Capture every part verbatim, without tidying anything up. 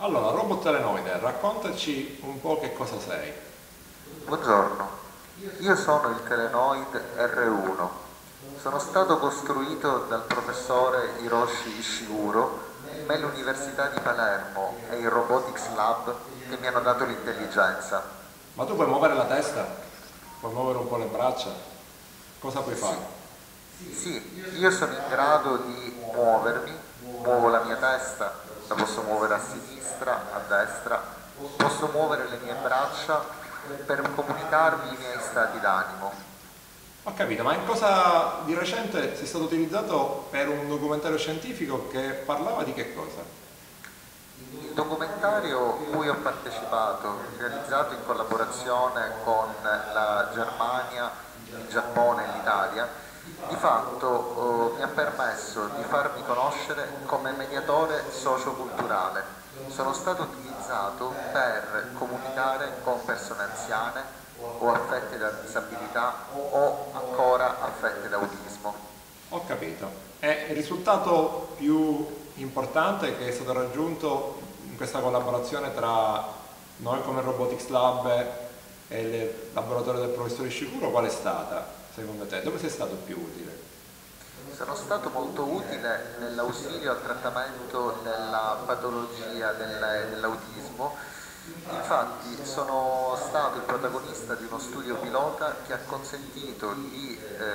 Allora, robot telenoide, raccontaci un po' che cosa sei. Buongiorno, io sono il Telenoid R uno. Sono stato costruito dal professore Hiroshi Ishiguro nell'Università di Palermo e il Robotics Lab che mi hanno dato l'intelligenza. Ma tu puoi muovere la testa? Puoi muovere un po' le braccia? Cosa puoi fare? Sì, io sono in grado di muovermi, muovo la mia testa, la posso muovere a sinistra, a destra, posso muovere le mie braccia per comunicarmi i miei stati d'animo. Ho capito, ma in cosa di recente sei stato utilizzato per un documentario scientifico che parlava di che cosa? Il documentario cui ho partecipato, realizzato in collaborazione con la Germania, il Giappone e l'Italia, di fatto eh, mi ha permesso di farmi conoscere come mediatore socioculturale. Sono stato utilizzato per comunicare con persone anziane o affette da disabilità o ancora affette da autismo. Ho capito. E il risultato più importante che è stato raggiunto in questa collaborazione tra noi come Robotics Lab e il laboratorio del professore Ishiguro qual è stata, secondo te? Dove sei stato più utile? Sono stato molto utile nell'ausilio al trattamento della patologia dell'autismo. Infatti sono stato il protagonista di uno studio pilota che ha consentito di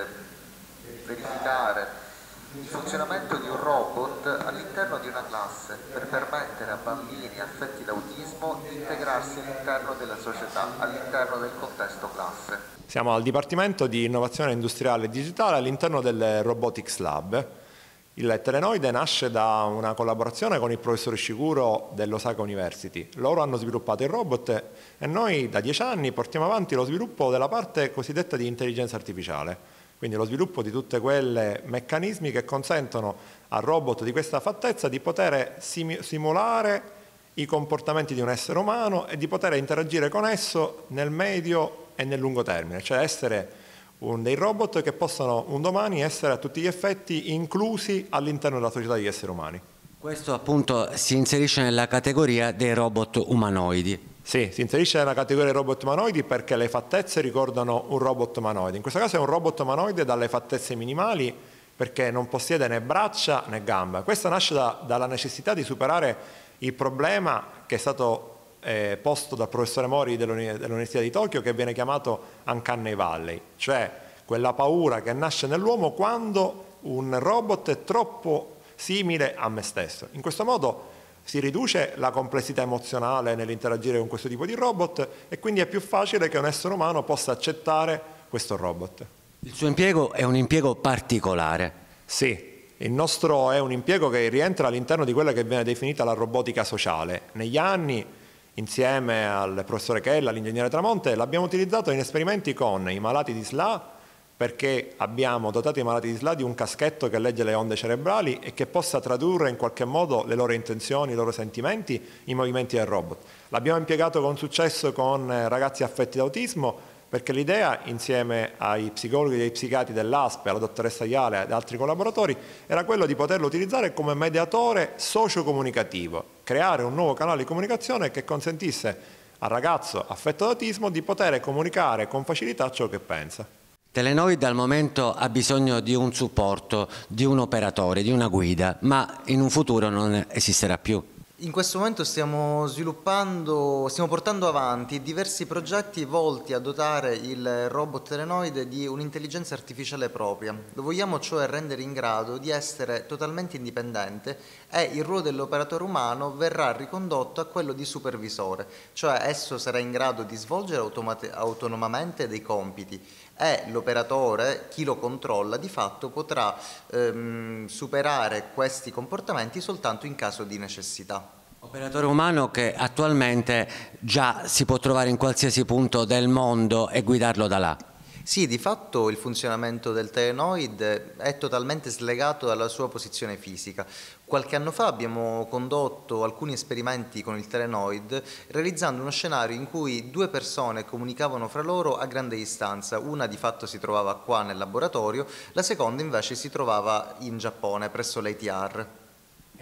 eh, verificare il funzionamento di un robot all'interno di una classe per permettere a bambini affetti da autismo di integrarsi all'interno della società, all'interno del contesto classe. Siamo al Dipartimento di Innovazione Industriale e Digitale all'interno del Robotics Lab. Il Telenoide nasce da una collaborazione con il professor Ishiguro dell'Osaka University. Loro hanno sviluppato il robot e noi da dieci anni portiamo avanti lo sviluppo della parte cosiddetta di intelligenza artificiale, quindi lo sviluppo di tutte quelle meccanismi che consentono al robot di questa fattezza di poter sim- simulare i comportamenti di un essere umano e di poter interagire con esso nel medio e nel lungo termine, cioè essere un, dei robot che possono un domani essere a tutti gli effetti inclusi all'interno della società degli esseri umani. Questo appunto si inserisce nella categoria dei robot umanoidi. Sì, si inserisce nella categoria dei robot umanoidi perché le fattezze ricordano un robot umanoide. In questo caso è un robot umanoide dalle fattezze minimali perché non possiede né braccia né gambe. Questo nasce da, dalla necessità di superare il problema che è stato eh, posto dal professore Mori dell'Università di Tokyo, che viene chiamato Uncanny Valley, cioè quella paura che nasce nell'uomo quando un robot è troppo simile a me stesso. In questo modo si riduce la complessità emozionale nell'interagire con questo tipo di robot e quindi è più facile che un essere umano possa accettare questo robot. Il suo impiego è un impiego particolare. Sì. Il nostro è un impiego che rientra all'interno di quella che viene definita la robotica sociale. Negli anni, insieme al professore Chella, all'ingegnere Tramonte, l'abbiamo utilizzato in esperimenti con i malati di S L A, perché abbiamo dotato i malati di S L A di un caschetto che legge le onde cerebrali e che possa tradurre in qualche modo le loro intenzioni, i loro sentimenti, i movimenti del robot. L'abbiamo impiegato con successo con ragazzi affetti da autismo, perché l'idea, insieme ai psicologi e ai psichiatri dell'A S P E, alla dottoressa Iale e ad altri collaboratori, era quello di poterlo utilizzare come mediatore socio-comunicativo, creare un nuovo canale di comunicazione che consentisse al ragazzo affetto da autismo di poter comunicare con facilità ciò che pensa. Telenoid al momento ha bisogno di un supporto, di un operatore, di una guida, ma in un futuro non esisterà più. In questo momento stiamo sviluppando, stiamo portando avanti diversi progetti volti a dotare il robot Telenoide di un'intelligenza artificiale propria. Lo vogliamo cioè rendere in grado di essere totalmente indipendente e il ruolo dell'operatore umano verrà ricondotto a quello di supervisore, cioè esso sarà in grado di svolgere autonomamente dei compiti e l'operatore, chi lo controlla, di fatto potrà ehm, superare questi comportamenti soltanto in caso di necessità. Operatore umano che attualmente già si può trovare in qualsiasi punto del mondo e guidarlo da là. Sì, di fatto il funzionamento del Telenoid è totalmente slegato dalla sua posizione fisica. Qualche anno fa abbiamo condotto alcuni esperimenti con il Telenoid realizzando uno scenario in cui due persone comunicavano fra loro a grande distanza. Una di fatto si trovava qua nel laboratorio, la seconda invece si trovava in Giappone presso l'A T R.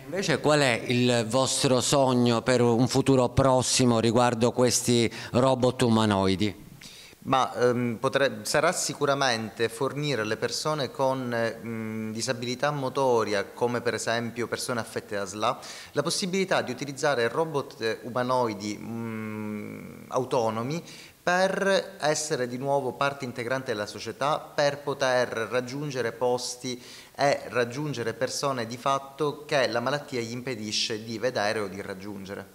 Invece qual è il vostro sogno per un futuro prossimo riguardo questi robot umanoidi? Ma ehm, potre- sarà sicuramente fornire alle persone con ehm, disabilità motoria, come per esempio persone affette da S L A, la possibilità di utilizzare robot eh, umanoidi mh, autonomi per essere di nuovo parte integrante della società, per poter raggiungere posti e raggiungere persone di fatto che la malattia gli impedisce di vedere o di raggiungere.